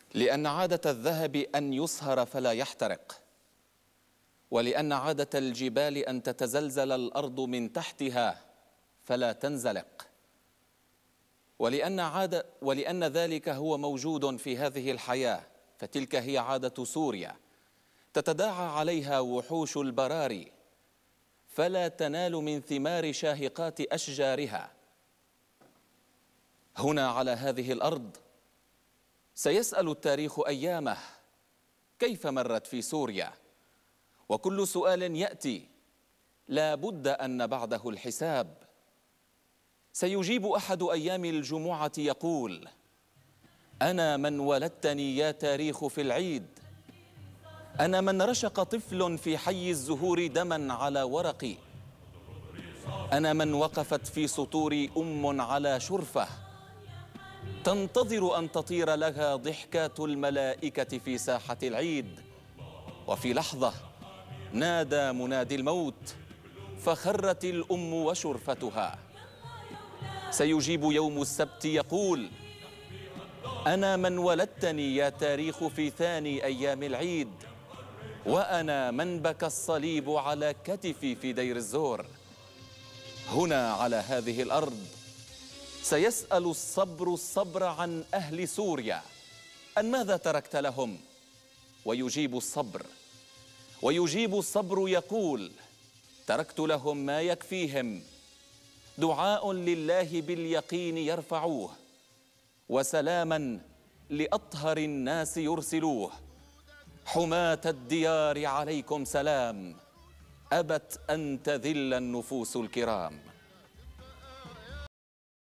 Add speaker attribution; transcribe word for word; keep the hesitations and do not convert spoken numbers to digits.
Speaker 1: لأن عادة الذهب أن يصهر فلا يحترق، ولأن عادة الجبال أن تتزلزل الأرض من تحتها فلا تنزلق، ولأن, عادة ولأن ذلك هو موجود في هذه الحياة، فتلك هي عادة سوريا. تتداعى عليها وحوش البراري فلا تنال من ثمار شاهقات أشجارها. هنا على هذه الأرض سيسأل التاريخ أيامه كيف مرت في سوريا، وكل سؤال يأتي لا بد أن بعده الحساب. سيجيب أحد أيام الجمعة يقول: أنا من ولدتني يا تاريخ في العيد، أنا من رشق طفل في حي الزهور دما على ورقي، أنا من وقفت في سطوري أم على شرفة تنتظر أن تطير لها ضحكات الملائكة في ساحة العيد. وفي لحظة نادى منادي الموت فخرت الأم وشرفتها. سيجيب يوم السبت يقول: أنا من ولدتني يا تاريخ في ثاني أيام العيد، وأنا من بكى الصليب على كتفي في دير الزور. هنا على هذه الأرض سيسأل الصبر الصبر عن أهل سوريا أن ماذا تركت لهم، ويجيب الصبر ويجيب الصبر يقول: تركت لهم ما يكفيهم، دعاء لله باليقين يرفعوه، وسلاما لأطهر الناس يرسلوه. حماة الديار عليكم سلام، أبت أن تذل النفوس الكرام.